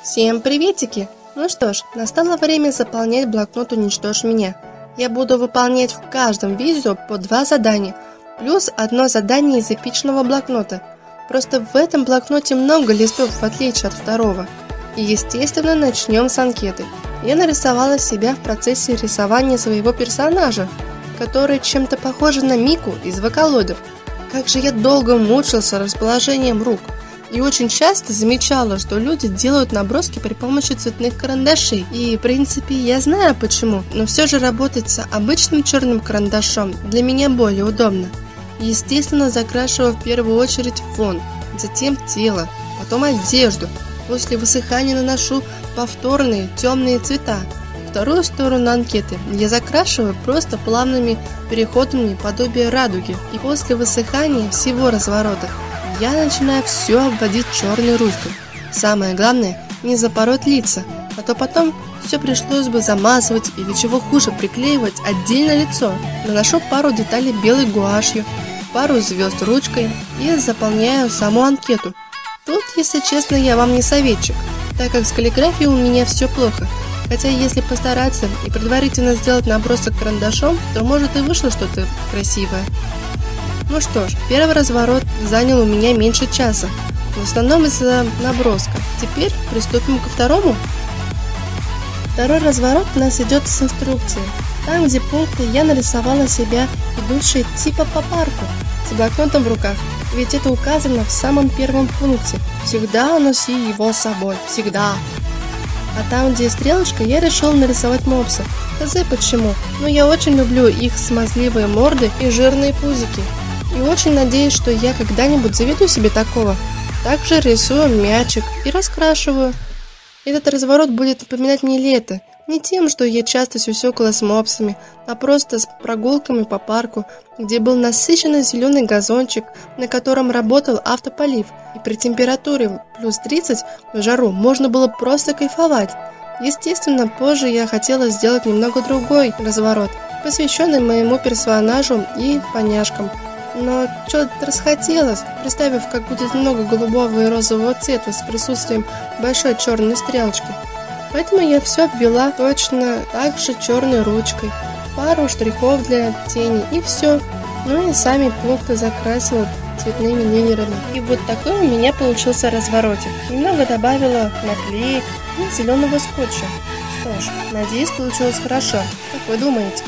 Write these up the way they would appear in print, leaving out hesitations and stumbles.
Всем приветики! Ну что ж, настало время заполнять блокнот «Уничтожь меня». Я буду выполнять в каждом видео по 2 задания, плюс одно задание из эпичного блокнота. Просто в этом блокноте много листов, в отличие от второго. И естественно, начнем с анкеты. Я нарисовала себя в процессе рисования своего персонажа, который чем-то похож на Мику из Вокалодов. Как же я долго мучился расположением рук. И очень часто замечала, что люди делают наброски при помощи цветных карандашей. И в принципе я знаю почему, но все же работать с обычным черным карандашом для меня более удобно. Естественно, закрашиваю в первую очередь фон, затем тело, потом одежду. После высыхания наношу повторные темные цвета. Вторую сторону анкеты я закрашиваю просто плавными переходами подобие радуги. И после высыхания всего разворота я начинаю все обводить черной ручкой. Самое главное, не запороть лица, а то потом все пришлось бы замазывать или чего хуже приклеивать отдельно лицо. Наношу пару деталей белой гуашью, пару звезд ручкой и заполняю саму анкету. Тут, если честно, я вам не советчик, так как с каллиграфией у меня все плохо. Хотя если постараться и предварительно сделать набросок карандашом, то может и вышло что-то красивое. Ну что ж, первый разворот занял у меня меньше часа, в основном из-за наброска. Теперь приступим ко второму. Второй разворот у нас идет с инструкцией. Там, где пункты, я нарисовала себя, идущей типа по парку, с блокнотом в руках. Ведь это указано в самом первом пункте. Всегда носи его с собой, всегда. А там, где стрелочка, я решил нарисовать мопса. Хз почему, но я очень люблю их смазливые морды и жирные пузики. И очень надеюсь, что я когда-нибудь заведу себе такого. Также рисую мячик и раскрашиваю. Этот разворот будет напоминать мне лето. Не тем, что я часто сюсюкала с мопсами, а просто с прогулками по парку, где был насыщенный зеленый газончик, на котором работал автополив. И при температуре плюс 30 в жару можно было просто кайфовать. Естественно, позже я хотела сделать немного другой разворот, посвященный моему персонажу и поняшкам. Но что-то расхотелось, представив, как будет много голубого и розового цвета с присутствием большой черной стрелочки. Поэтому я все обвела точно так же черной ручкой, пару штрихов для тени и все. Ну и сами пункты закрасила цветными линерами. И вот такой у меня получился разворотик. Немного добавила наклеек и зеленого скотча. Что ж, надеюсь, получилось хорошо. Как вы думаете?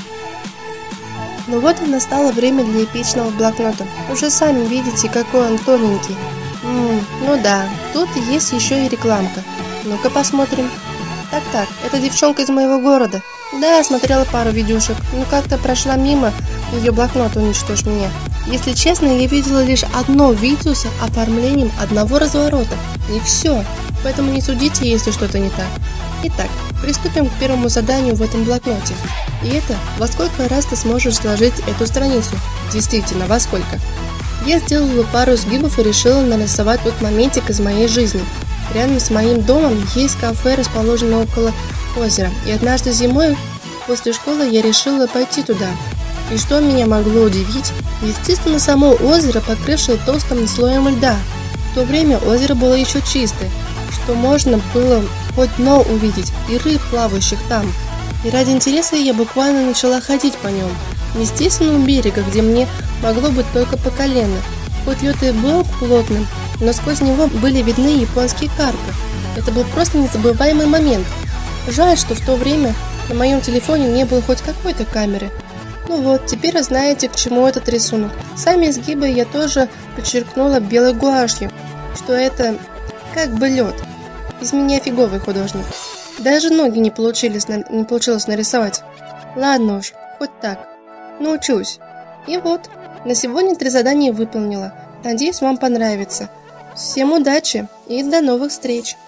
Ну вот и настало время для эпичного блокнота. Уже сами видите, какой он тоненький. Ну да, тут есть еще и рекламка. Ну-ка посмотрим. Так, это девчонка из моего города. Да, я смотрела пару видюшек, но как-то прошла мимо ее блокнота «Уничтожь меня». Если честно, я видела лишь одно видео с оформлением одного разворота. И все. Поэтому не судите, если что-то не так. Итак, приступим к первому заданию в этом блокноте. И это, во сколько раз ты сможешь сложить эту страницу? Действительно, во сколько? Я сделала пару сгибов и решила нарисовать тот моментик из моей жизни. Рядом с моим домом есть кафе, расположенное около озера. И однажды зимой после школы я решила пойти туда. И что меня могло удивить? Естественно, само озеро, покрывшее толстым слоем льда. В то время озеро было еще чистое, что можно было хоть дно увидеть и рыб, плавающих там. И ради интереса я буквально начала ходить по нему. Естественно, у берега, где мне могло быть только по колено. Хоть лед и был плотным, но сквозь него были видны японские карпы. Это был просто незабываемый момент. Жаль, что в то время на моем телефоне не было хоть какой-то камеры. Ну вот, теперь вы знаете, к чему этот рисунок. Сами изгибы я тоже подчеркнула белой гуашью, что это как бы лед. Из меня фиговый художник. Даже ноги не получилось нарисовать. Ладно уж, хоть так. Научусь. И вот, на сегодня 3 задания выполнила. Надеюсь, вам понравится. Всем удачи и до новых встреч!